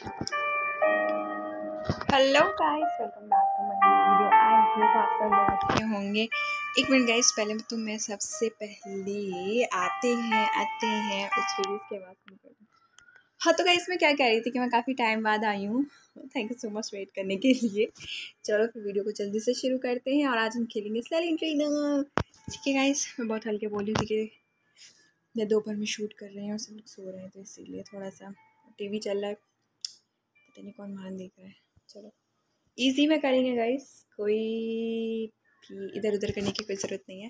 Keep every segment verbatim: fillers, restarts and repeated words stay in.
Hello guys, welcome back to my video. I hope आप सब लोग अच्छे होंगे। एक मिनट गाइस, पहले तो मैं सबसे पहले आते हैं आते हैं उस वीडियो के बाद। हाँ तो गाइस, मैं क्या कह रही थी कि मैं काफ़ी टाइम बाद आई हूँ। Thank you so much wait करने के लिए। चलो फिर वीडियो को जल्दी से शुरू करते हैं और आज हम खेलेंगे साइलेंट ट्रेनर। ठीक है गाइस, मैं बहुत हल्के बोल रही थी कि मैं दोपहर में शूट कर रही हूँ और सब लोग सो रहे हैं, तो इसीलिए थोड़ा सा टीवी चल रहा है, पता नहीं कौन मान देख रहा है। चलो इजी में करेंगे गाइस, कोई भी इधर उधर करने की कोई ज़रूरत नहीं है।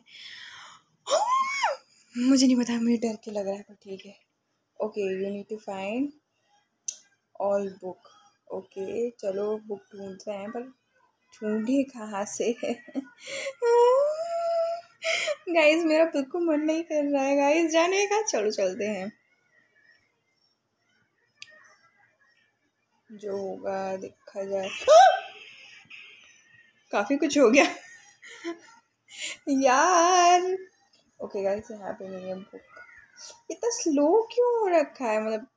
मुझे नहीं पता, मुझे डर के लग रहा है, पर ठीक है। Okay, you need to find all book. Okay चलो बुक ढूंढ रहे हैं, पर ढूंढे कहाँ से है? गाइस मेरा बिल्कुल मन नहीं कर रहा है गाइस जाने का। चलो चलते हैं, जो होगा देखा जाए। काफ़ी कुछ हो गया यार। ओके गाइस, यहाँ पे नहीं है बुक। इतना स्लो क्यों हो रखा है? मतलब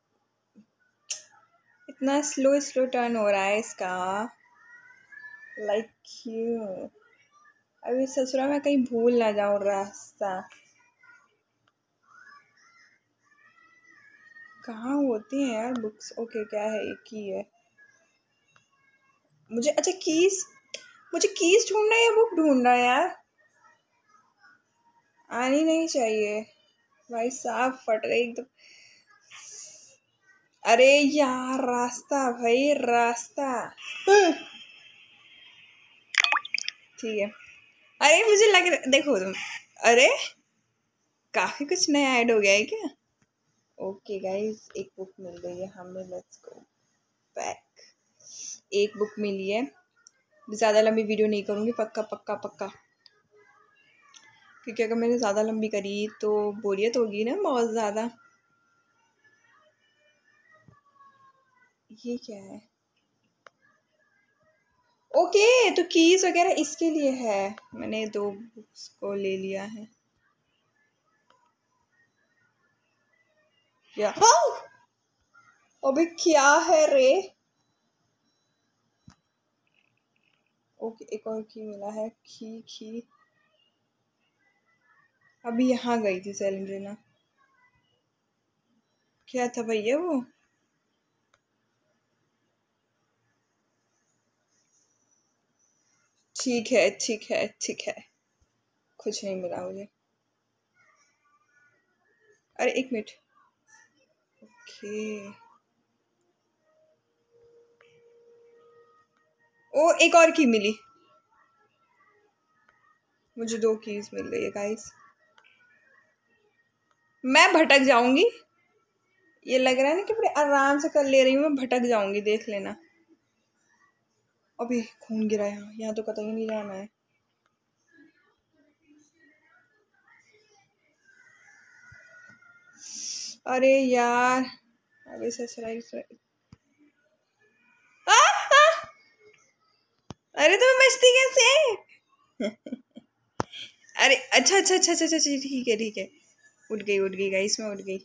इतना स्लो स्लो टर्न हो रहा है इसका, लाइक क्यों? अभी ससुरा में कहीं भूल ना जाऊँ रास्ता। कहाँ होती हैं यार बुक्स? ओके क्या है, एक ही है मुझे। अच्छा कीज, मुझे कीज ढूंढना है या बुक ढूंढना है यार? आनी नहीं चाहिए भाई साहब, फट गई एकदम। अरे यार रास्ता, भाई रास्ता। ठीक है। अरे मुझे लग रहा, देखो तुम, अरे काफी कुछ नया ऐड हो गया है क्या? ओके गाइस, एक बुक मिल गई है हमें, लेट्स गो बैक। एक बुक मिली है। ज़्यादा लंबी वीडियो नहीं करूँगी, पक्का पक्का पक्का, क्योंकि अगर मैंने ज़्यादा लंबी करी तो बोरियत होगी ना बहुत ज़्यादा। ये क्या है? ओके तो कीज वगैरह इसके लिए है। मैंने दो बुक्स को ले लिया है। क्या? हाँ! अबे क्या है रे? ओके एक और की मिला है, खी खी। अभी यहाँ गई थी सेलेंड्रीना। क्या था भैया वो? ठीक है ठीक है ठीक है, कुछ नहीं मिला मुझे। अरे एक मिनट। ओके ओ, एक और की मिली मुझे। दो कीज मिल गई है गाइस। मैं भटक जाऊंगी, ये लग रहा है ना कि बड़े आराम से कर ले रही हूँ, मैं भटक जाऊंगी, देख लेना। अभी खून गिरा यहाँ, यहाँ तो कतई नहीं जाना है। अरे यार, अभी से सराई से। आ, आ! अरे तो मैं बचती कैसे? अरे अच्छा अच्छा अच्छा अच्छा अच्छा, ठीक है ठीक है। उठ गई उठ गई गाइस, मैं उठ गई।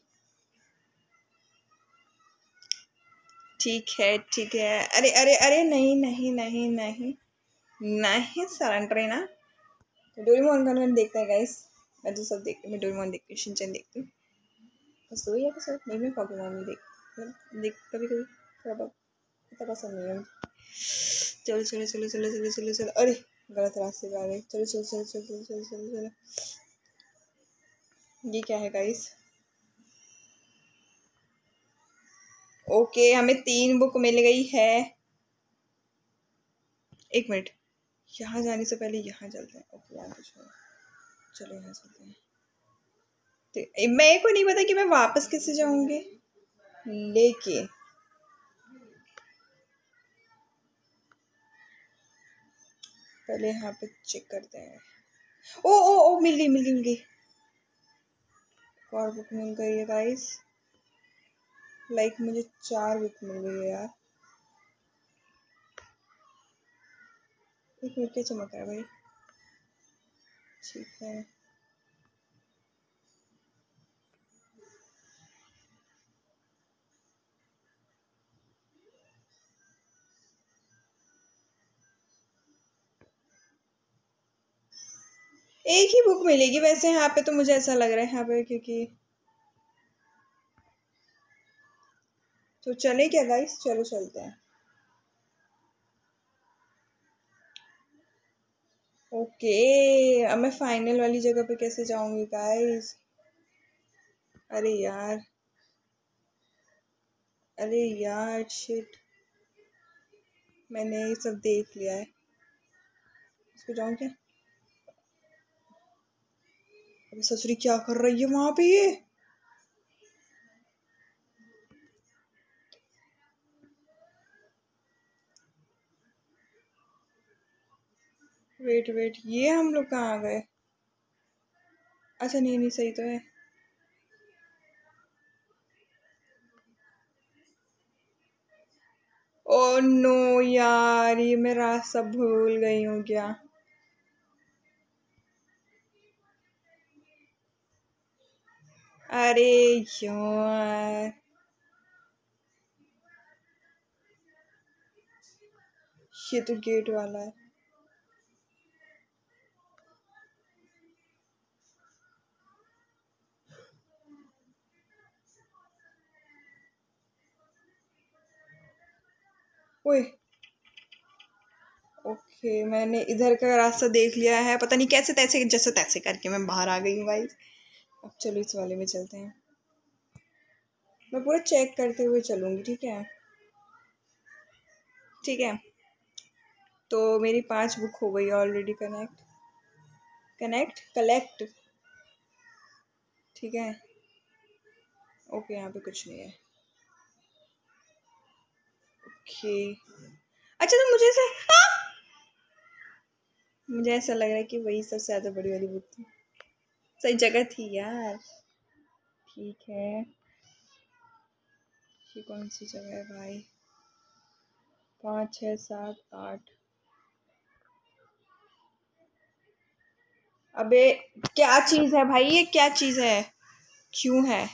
ठीक है ठीक है। अरे अरे अरे नहीं नहीं नहीं नहीं नहीं, सरेंडर ना। तो डोरेमोन का मैंने देखता है गाइस, मैं तो सब देखती हूँ। मैं डोरेमोन देखती हूँ, शिनचैन देखती हूँ, बस दो ही एपिसोड। नहीं मैं पोकेमॉन भी देख देख कभी कभी, थोड़ा बहुत, इतना पसंद नहीं है मुझे। चलो चलो चलो चलो चलो चलो चलो। अरे गलत रास्ते पे आ गए। चलो चलो चलो चलो चलो चलो चलो चलो। ये क्या है गाइस? ओके हमें तीन बुक मिल गई है। एक मिनट, यहाँ जाने से पहले यहाँ चलते हैं। ओके यहाँ कुछ नहीं, चलो यहाँ चलते हैं। तो मेरे को नहीं पता कि मैं वापस कैसे जाऊंगी, लेके पहले यहाँ पे चेक करते हैं। ओ ओ ओ, मिल गई मिल गई मिल गई। और बुक मिल गई है गाइस। लाइक मुझे चार बुक मिल गई है यार। एक मिनट, क्या चमक रहा है भाई? ठीक है, एक ही बुक मिलेगी वैसे यहाँ पे, तो मुझे ऐसा लग रहा है यहाँ पे, क्योंकि तो चले क्या गाइस, चलो चलते हैं। ओके, अब मैं फाइनल वाली जगह पे कैसे जाऊंगी गाइस? अरे यार, अरे यार शिट, मैंने ये सब देख लिया है। इसको जाऊं क्या? अबे ससुरी क्या कर रही है वहां पे ये? वेट वेट, ये हम लोग कहाँ आ गए? अच्छा नहीं नहीं, सही तो है। ओ नो यार, ये मैं रास्ता भूल गई हूँ क्या? अरे यार, ये तो गेट वाला है। ओए, ओके, मैंने इधर का रास्ता देख लिया है, पता नहीं कैसे तैसे जैसे तैसे करके मैं बाहर आ गई हूँ भाई। अब चलो इस वाले में चलते हैं। मैं पूरा चेक करते हुए चलूंगी, ठीक है? ठीक है, तो मेरी पांच बुक हो गई ऑलरेडी। कनेक्ट, कनेक्ट, कलेक्ट, ठीक है। ओके, यहाँ पे कुछ नहीं है। ओके, अच्छा तो मुझे से हाँ! मुझे ऐसा लग रहा है कि वही सबसे ज्यादा बड़ी वाली बुक थी। सही जगह थी यार। ठीक है, ये कौन सी जगह है भाई? पाँच छः सात आठ। अबे क्या चीज है भाई, ये क्या चीज है? क्यों है?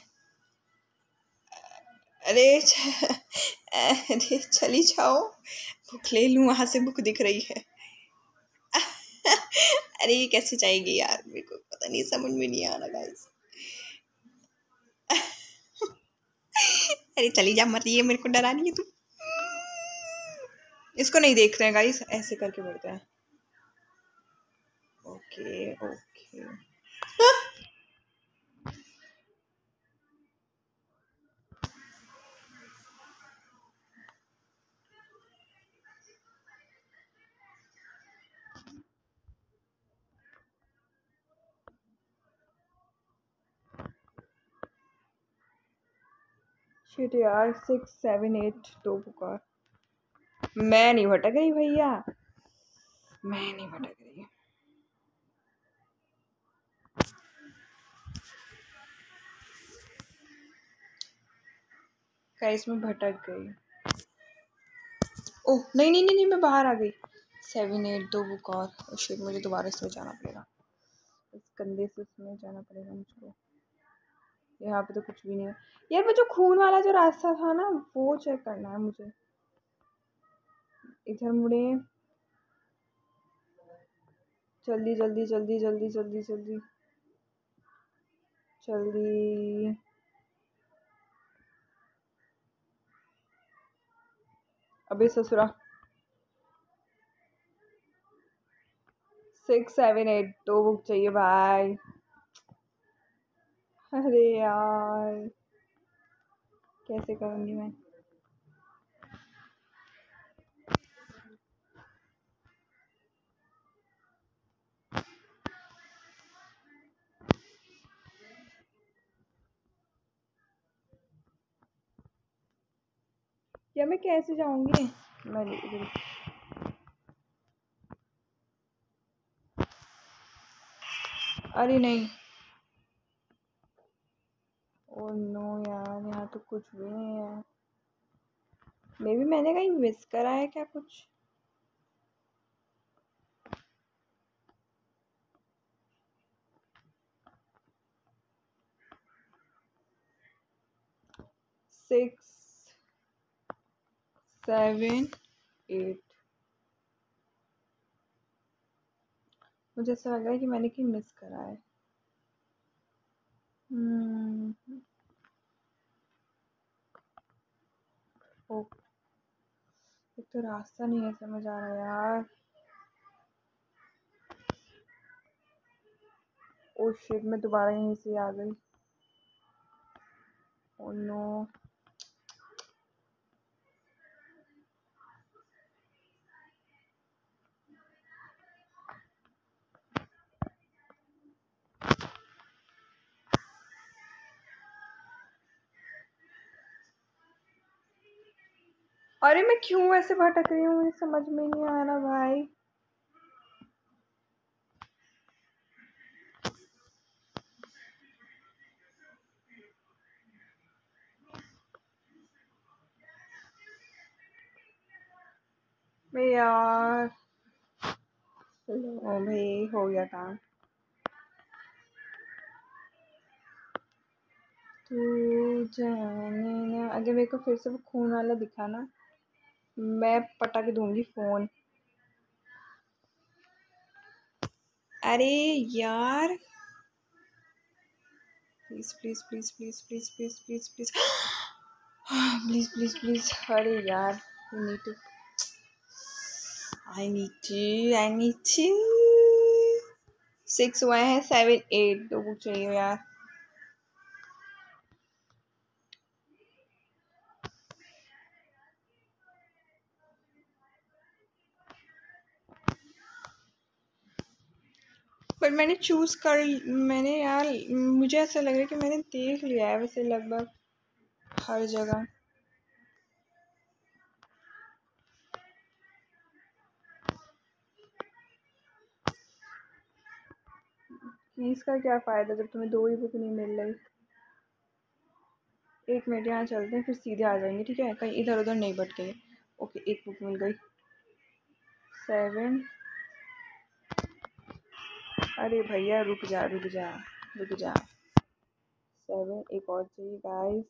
अरे अरे चली जाओ, बुक ले लूं, वहां से बुक दिख रही है। अरे ये कैसे जाएगी यार, मेरे को पता नहीं, समझ में नहीं आ रहा गाइस। अरे चली जा, मत, ये मेरे को डरा रही है तू। इसको नहीं देख रहे हैं गाइस, ऐसे करके बढ़ते हैं। Okay okay. शिट यार, सिक्स सेवन एट दो पुकार। मैं नहीं भटक रही भैया, मैं नहीं भटक रही। गाइस मैं भटक गई। ओह नहीं नहीं नहीं नहीं, मैं बाहर आ गई। सेवन एट दो बुक और शिट, मुझे दोबारा इसमें जाना पड़ेगा। इस कंधे से इसमें जाना पड़ेगा मुझको। यहाँ पे तो कुछ भी नहीं है यार। वो जो खून वाला जो रास्ता था ना, वो चेक करना है मुझे। इधर मुड़े, जल्दी जल्दी जल्दी जल्दी जल्दी जल्दी जल्दी। अबे ससुरा, सिक्स सेवन एट दो बुक चाहिए भाई। अरे यार, कैसे करूँगी मैं? या मैं कैसे जाऊंगी? मैं इधर, अरे नहीं, ओ नो यार, यहाँ तो कुछ भी नहीं है। मे बी मैंने कहीं मिस करा है क्या कुछ? सिक्स सेवन एट, मुझे ऐसा लग रहा है कि मैंने कहीं मिस करा है। हम्म ओ, एक तो रास्ता नहीं है समझ आ रहा यार। ओ शिट, मैं दोबारा यहीं से आ गई। Oh no. अरे मैं क्यों ऐसे भटक रही हूँ, मुझे समझ में नहीं आ रहा भाई। मैं यार, ओ भाई हो गया काम। तू जाने ना, अगर मेरे को फिर से वो खून वाला दिखा ना, मैं पटा के दूंगी फोन। अरे यार, please please please please please please please please please please please. अरे यार, you need to I need to I need to six हुआ है, सेवन एट दो बुक चाहिए यार। पर मैंने चूज कर, मैंने यार, मुझे ऐसा लग रहा है कि मैंने देख लिया है वैसे लगभग हर जगह। इसका क्या फ़ायदा जब तुम्हें दो ही बुक नहीं मिल रही। एक मिनट, यहाँ चलते हैं फिर सीधे आ जाएंगे, ठीक है? कहीं इधर उधर नहीं भटके। ओके, एक बुक मिल गई। सेवन। अरे भैया रुक जा रुक जा रुक जा। सेवन, एक और चाहिए गाइस।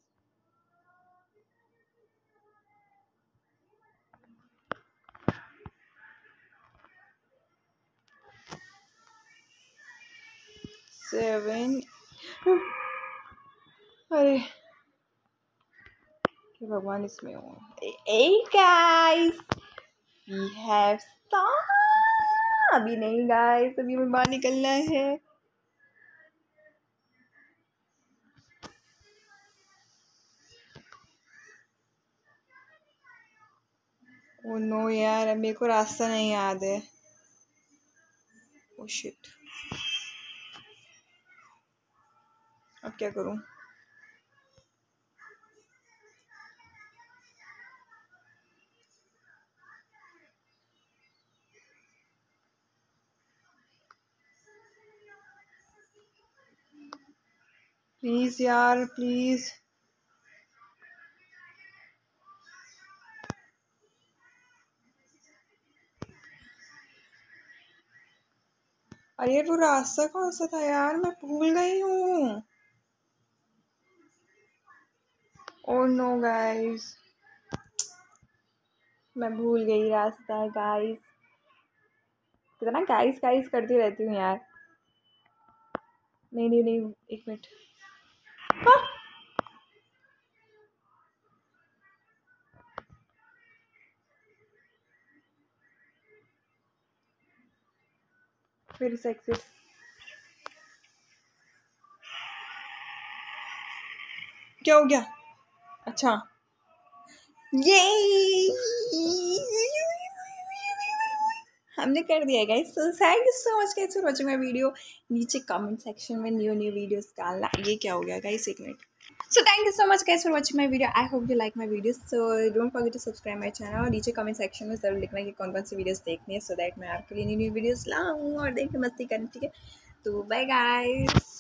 सेवन। अरे कि भगवान इसमें हो। Hey guys, we have some. अभी नहीं गाइस, अभी हमें बाहर निकलना है। ओ नो यार, मेरे को रास्ता नहीं याद है। ओ शिट, अब क्या करूं? प्लीज यार प्लीज। अरे यार, वो रास्ता कौन सा था यार, मैं भूल गई हूँ। ओ नो गाइस, मैं भूल गई रास्ता गाइस। कितना गाइस गाइस करती रहती हूँ यार। नहीं नहीं नहीं, एक मिनट। हाँ! फिर से एग्जिट। क्या हो गया? अच्छा, ये हमने कर दिया guys. So thank you so much guys for watching my video. नीचे कमेंट सेक्शन में न्यू न्यू वीडियोस डालना। ये क्या हो गया गाइस, एक minute. So thank you so much guys for watching my video. I hope you like my videos. So don't forget to subscribe my channel और नीचे comment section में ज़रूर लिखना कि कौन कौन सी videos देखनी है, so that मैं आपके लिए न्यू न्यू videos लाऊँ और देख के मस्ती करें, ठीक है? तो bye guys.